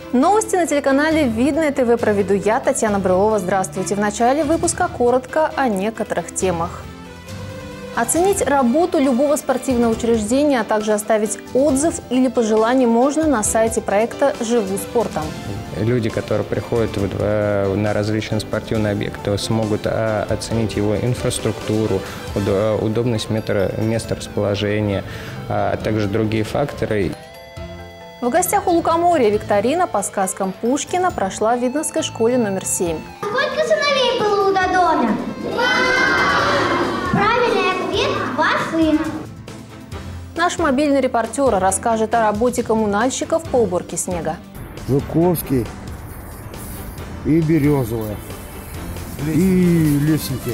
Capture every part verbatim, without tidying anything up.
Новости на телеканале Видное ТВ проведу я, Татьяна Брылова. Здравствуйте. В начале выпуска коротко о некоторых темах. Оценить работу любого спортивного учреждения, а также оставить отзыв или пожелание можно на сайте проекта «Живу спортом». Люди, которые приходят на различные спортивные объекты, смогут оценить его инфраструктуру, удобность места расположения, а также другие факторы. В гостях у Лукоморья викторина по сказкам Пушкина прошла в Видновской школе номер семь. Сколько сыновей было у Додона? Два! Правильный ответ – два сына. Наш мобильный репортер расскажет о работе коммунальщиков по уборке снега. Жуковский и Березовая, и Лесенки.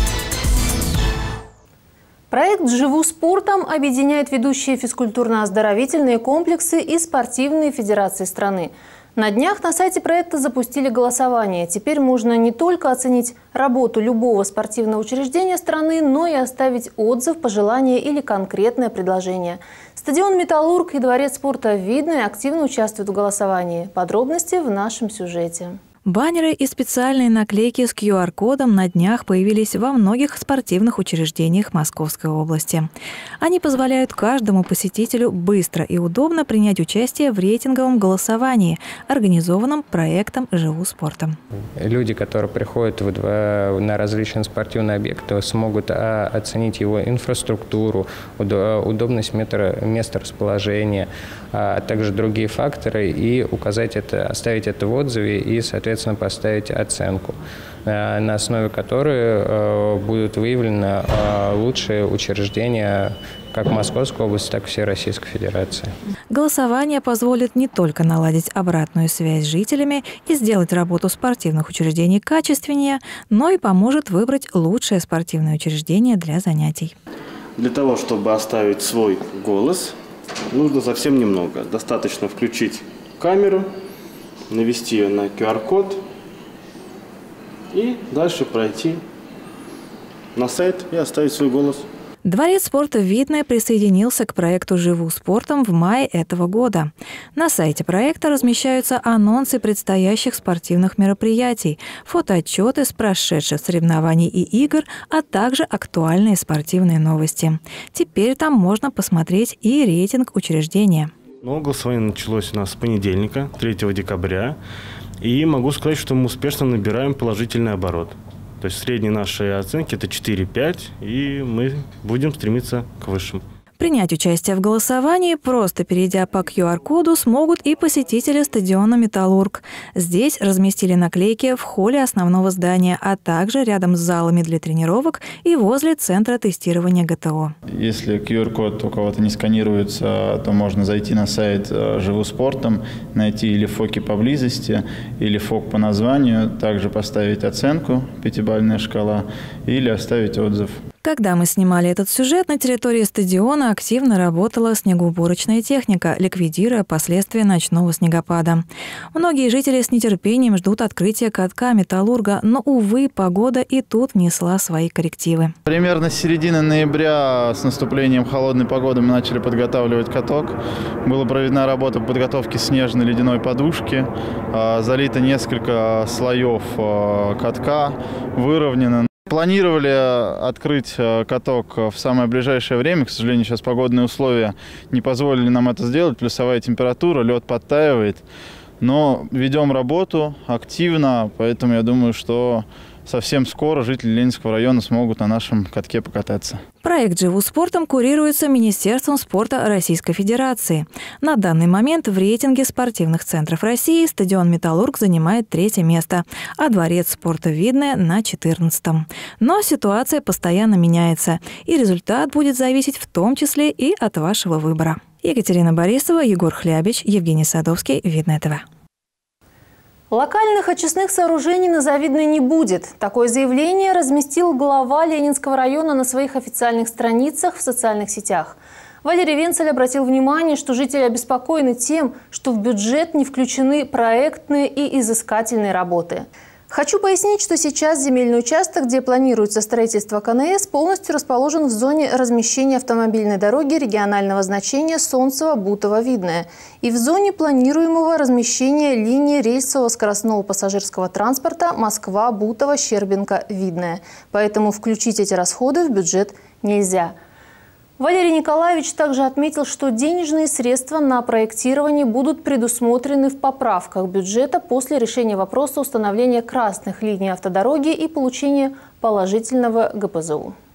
Проект «Живу спортом» объединяет ведущие физкультурно-оздоровительные комплексы и спортивные федерации страны. На днях на сайте проекта запустили голосование. Теперь можно не только оценить работу любого спортивного учреждения страны, но и оставить отзыв, пожелание или конкретное предложение. Стадион «Металлург» и Дворец спорта «Видное» активно участвуют в голосовании. Подробности в нашем сюжете. Баннеры и специальные наклейки с ку ар кодом на днях появились во многих спортивных учреждениях Московской области. Они позволяют каждому посетителю быстро и удобно принять участие в рейтинговом голосовании, организованном проектом «Живу спортом». Люди, которые приходят на различные спортивные объекты, смогут оценить его инфраструктуру, удобность места расположения, а также другие факторы и указать это, оставить это в отзыве и, соответственно, поставить оценку, на основе которой будут выявлены лучшие учреждения как Московской области, так и всей Российской Федерации. Голосование позволит не только наладить обратную связь с жителями и сделать работу спортивных учреждений качественнее, но и поможет выбрать лучшее спортивное учреждение для занятий. Для того, чтобы оставить свой голос, нужно совсем немного. Достаточно включить камеру, навести ее на ку ар код и дальше пройти на сайт и оставить свой голос. Дворец спорта «Видное» присоединился к проекту «Живу спортом» в мае этого года. На сайте проекта размещаются анонсы предстоящих спортивных мероприятий, фотоотчеты с прошедших соревнований и игр, а также актуальные спортивные новости. Теперь там можно посмотреть и рейтинг учреждения. Но голосование началось у нас с понедельника, третьего декабря, и могу сказать, что мы успешно набираем положительный оборот. То есть средние наши оценки – это четыре-пять, и мы будем стремиться к высшим. Принять участие в голосовании, просто перейдя по ку ар коду, смогут и посетители стадиона «Металлург». Здесь разместили наклейки в холле основного здания, а также рядом с залами для тренировок и возле центра тестирования гэ тэ о. Если ку ар код у кого-то не сканируется, то можно зайти на сайт «Живу спортом», найти или ФОКи поблизости, или ФОК по названию, также поставить оценку, пятибалльная шкала, или оставить отзыв. Когда мы снимали этот сюжет, на территории стадиона активно работала снегоуборочная техника, ликвидируя последствия ночного снегопада. Многие жители с нетерпением ждут открытия катка «Металлурга», но, увы, погода и тут внесла свои коррективы. Примерно с середины ноября с наступлением холодной погоды мы начали подготавливать каток. Была проведена работа по подготовке снежной ледяной подушки, залито несколько слоев катка, выровнено. Планировали открыть каток в самое ближайшее время. К сожалению, сейчас погодные условия не позволили нам это сделать. Плюсовая температура, лед подтаивает. Но ведем работу активно, поэтому я думаю, что совсем скоро жители Ленинского района смогут на нашем катке покататься. Проект «Живу спортом» курируется Министерством спорта Российской Федерации. На данный момент в рейтинге спортивных центров России стадион «Металлург» занимает третье место, а Дворец спорта «Видное» на четырнадцатом. Но ситуация постоянно меняется, и результат будет зависеть в том числе и от вашего выбора. Екатерина Борисова, Егор Хлябич, Евгений Садовский, Видное ТВ. Локальных очистных сооружений на Завидной не будет. Такое заявление разместил глава Ленинского района на своих официальных страницах в социальных сетях. Валерий Венцель обратил внимание, что жители обеспокоены тем, что в бюджет не включены проектные и изыскательные работы. Хочу пояснить, что сейчас земельный участок, где планируется строительство КНС, полностью расположен в зоне размещения автомобильной дороги регионального значения Солнцево-Бутово-Видное и в зоне планируемого размещения линии рельсового скоростного пассажирского транспорта Москва-Бутово-Щербинка-Видное. Поэтому включить эти расходы в бюджет нельзя. Валерий Николаевич также отметил, что денежные средства на проектирование будут предусмотрены в поправках бюджета после решения вопроса установления красных линий автодороги и получения положительного гэ пэ зэ у.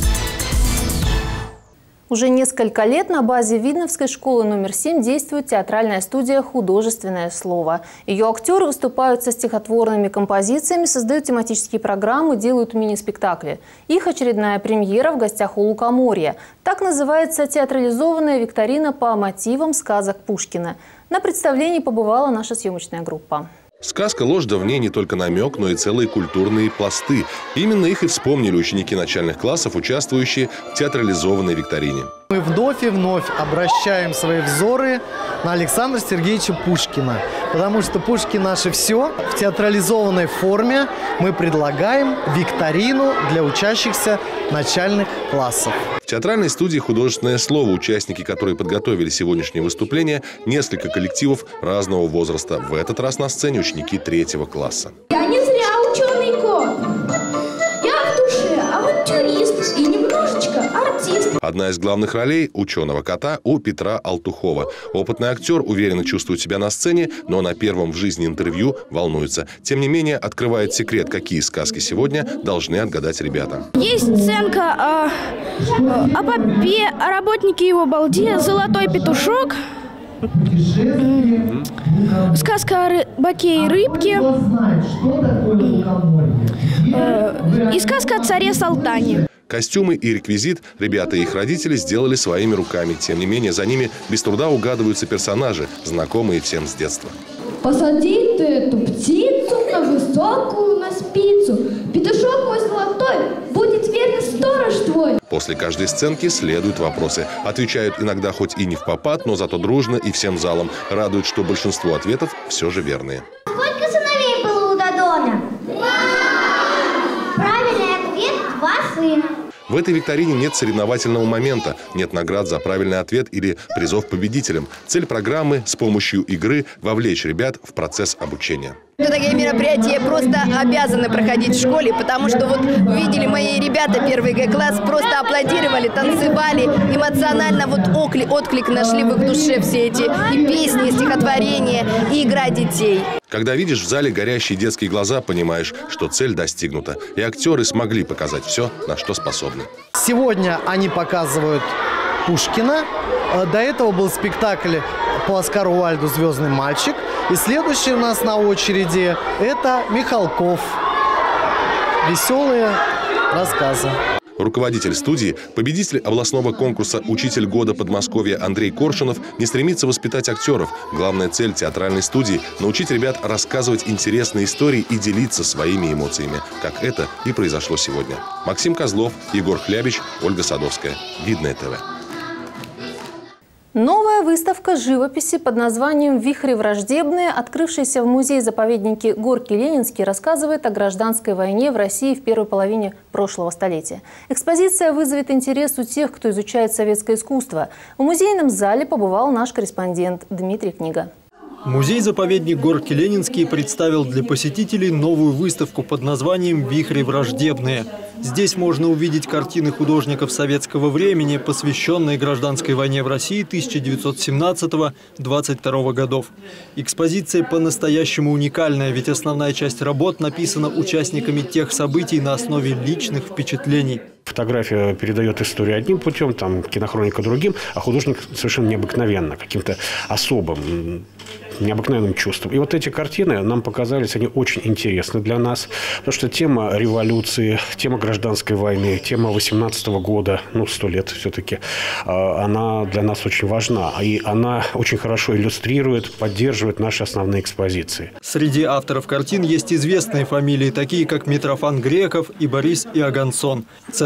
Уже несколько лет на базе Видновской школы номер семь действует театральная студия «Художественное слово». Ее актеры выступают со стихотворными композициями, создают тематические программы, делают мини-спектакли. Их очередная премьера в гостях у Лукоморья. Так называется театрализованная викторина по мотивам сказок Пушкина. На представлении побывала наша съемочная группа. Сказка «Ложь», да в ней не только намек, но и целые культурные пласты. Именно их и вспомнили ученики начальных классов, участвующие в театрализованной викторине. Мы вновь и вновь обращаем свои взоры на Александра Сергеевича Пушкина. Потому что Пушкин наше все. В театрализованной форме мы предлагаем викторину для учащихся начальных классов. В театральной студии «Художественное слово», участники которой подготовили сегодняшнее выступление, несколько коллективов разного возраста. В этот раз на сцене ученики третьего класса. Я не зря ученый кот. Я в душе авантюрист и немножечко артист. Одна из главных ролей ученого кота у Петра Алтухова. Опытный актер уверенно чувствует себя на сцене, но на первом в жизни интервью волнуется. Тем не менее, открывает секрет, какие сказки сегодня должны отгадать ребята. Есть сценка о, о попе, о работнике его балде, «Золотой петушок». Сказка о рыбаке и рыбке. И сказка о царе Салтане. Костюмы и реквизит ребята и их родители сделали своими руками. Тем не менее, за ними без труда угадываются персонажи, знакомые всем с детства. Посади ты эту птицу на высокую на спицу. Петушок мой золотой, будет верный сторож твой. После каждой сценки следуют вопросы. Отвечают иногда хоть и не впопад, но зато дружно и всем залом. Радует, что большинство ответов все же верные. Сколько сыновей было у Додона? Правильный ответ – два сына. В этой викторине нет соревновательного момента, нет наград за правильный ответ или призов победителям. Цель программы – с помощью игры вовлечь ребят в процесс обучения. Такие мероприятия просто обязаны проходить в школе, потому что вот видели мои ребята, первый Г-класс, просто аплодировали, танцевали, эмоционально вот отклик, отклик нашли в их душе все эти и песни, и стихотворения, и игра детей. Когда видишь в зале горящие детские глаза, понимаешь, что цель достигнута. И актеры смогли показать все, на что способны. Сегодня они показывают Пушкина. До этого был спектакль по Оскару Уайльду «Звездный мальчик». И следующий у нас на очереди – это Михалков. Веселые рассказы. Руководитель студии, победитель областного конкурса «Учитель года Подмосковья» Андрей Коршунов не стремится воспитать актеров. Главная цель театральной студии – научить ребят рассказывать интересные истории и делиться своими эмоциями, как это и произошло сегодня. Максим Козлов, Егор Хлябич, Ольга Садовская. Видное ТВ. Новая выставка живописи под названием «Вихри враждебные», открывшаяся в музее-заповеднике Горький Ленинский, рассказывает о гражданской войне в России в первой половине прошлого столетия. Экспозиция вызовет интерес у тех, кто изучает советское искусство. В музейном зале побывал наш корреспондент Дмитрий Книга. Музей-заповедник Горький Ленинский представил для посетителей новую выставку под названием «Вихри враждебные». Здесь можно увидеть картины художников советского времени, посвященные гражданской войне в России тысяча девятьсот семнадцатого — двадцать второго годов. Экспозиция по-настоящему уникальная, ведь основная часть работ написана участниками тех событий на основе личных впечатлений. Фотография передает историю одним путем, там кинохроника другим, а художник совершенно необыкновенно, каким-то особым, необыкновенным чувством. И вот эти картины нам показались, они очень интересны для нас, потому что тема революции, тема гражданской войны, тема восемнадцатого года, ну, сто лет все-таки, она для нас очень важна. И она очень хорошо иллюстрирует, поддерживает наши основные экспозиции. Среди авторов картин есть известные фамилии, такие как Митрофан Греков и Борис Иогансон. Ценный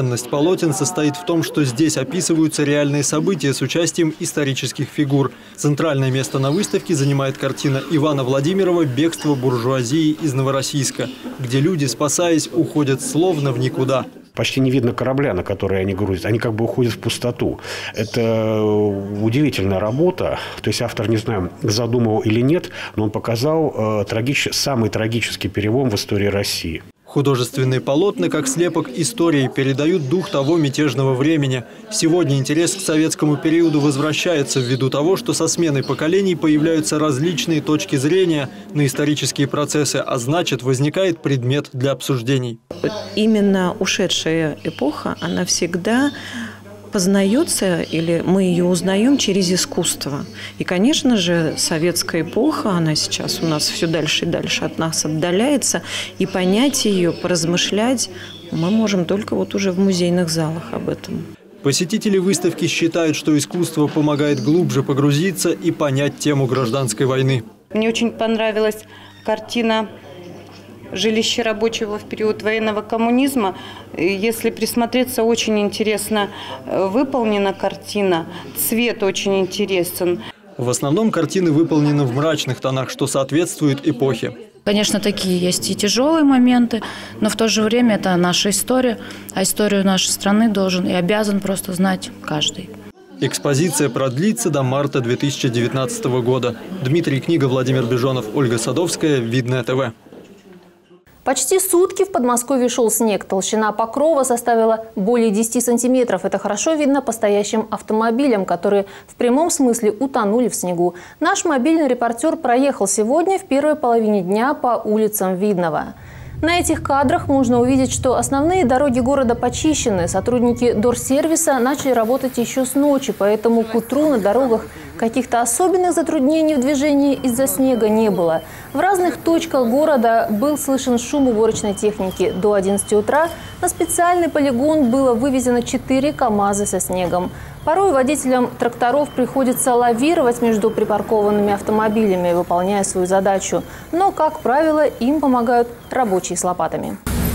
Ценность полотен состоит в том, что здесь описываются реальные события с участием исторических фигур. Центральное место на выставке занимает картина Ивана Владимирова «Бегство буржуазии из Новороссийска», где люди, спасаясь, уходят словно в никуда. Почти не видно корабля, на который они грузят. Они как бы уходят в пустоту. Это удивительная работа. То есть автор, не знаю, задумывал или нет, но он показал э, трагич... самый трагический перелом в истории России. Художественные полотна, как слепок истории, передают дух того мятежного времени. Сегодня интерес к советскому периоду возвращается ввиду того, что со сменой поколений появляются различные точки зрения на исторические процессы, а значит, возникает предмет для обсуждений. Именно ушедшая эпоха, она всегда познается, или мы ее узнаем через искусство. И, конечно же, советская эпоха, она сейчас у нас все дальше и дальше от нас отдаляется, и понять ее, поразмышлять мы можем только вот уже в музейных залах об этом. Посетители выставки считают, что искусство помогает глубже погрузиться и понять тему гражданской войны. Мне очень понравилась картина «Жилище рабочего в период военного коммунизма». Если присмотреться, очень интересно выполнена картина. Цвет очень интересен. В основном картины выполнены в мрачных тонах, что соответствует эпохе. Конечно, такие есть и тяжелые моменты, но в то же время это наша история. А историю нашей страны должен и обязан просто знать каждый. Экспозиция продлится до марта две тысячи девятнадцатого года. Дмитрий Книга, Владимир Бежонов, Ольга Садовская, Видное ТВ. Почти сутки в Подмосковье шел снег. Толщина покрова составила более десяти сантиметров. Это хорошо видно по стоящим автомобилям, которые в прямом смысле утонули в снегу. Наш мобильный репортер проехал сегодня в первой половине дня по улицам Видного. На этих кадрах можно увидеть, что основные дороги города почищены. Сотрудники Дорсервиса начали работать еще с ночи, поэтому к утру на дорогах каких-то особенных затруднений в движении из-за снега не было. В разных точках города был слышен шум уборочной техники. До одиннадцати утра на специальный полигон было вывезено четыре КАМАЗа со снегом. Порой водителям тракторов приходится лавировать между припаркованными автомобилями, выполняя свою задачу. Но, как правило, им помогают рабочие с лопатами.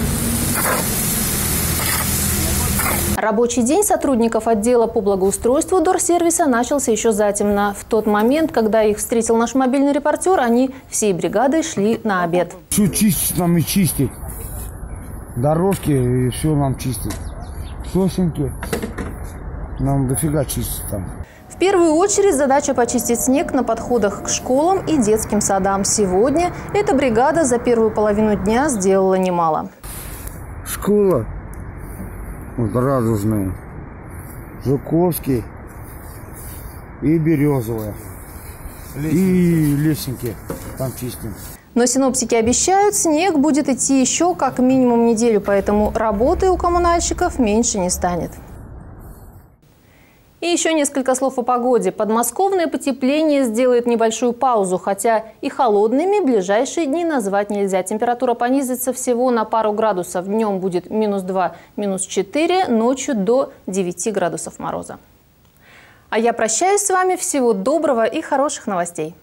Рабочий день сотрудников отдела по благоустройству Дорсервиса начался еще затемно. В тот момент, когда их встретил наш мобильный репортер, они всей бригадой шли на обед. Все чистить нам и чистить. Дорожки и все нам чистить. Сосенки. Нам дофига чистить там. В первую очередь задача почистить снег на подходах к школам и детским садам. Сегодня эта бригада за первую половину дня сделала немало. Школа. Вот Радужная. Жуковский. И Березовая. И Лесенки. Там чистим. Но синоптики обещают, снег будет идти еще как минимум неделю, поэтому работы у коммунальщиков меньше не станет. И еще несколько слов о погоде. Подмосковное потепление сделает небольшую паузу, хотя и холодными ближайшие дни назвать нельзя. Температура понизится всего на пару градусов. Днем будет минус два, минус четыре, ночью до девяти градусов мороза. А я прощаюсь с вами. Всего доброго и хороших новостей.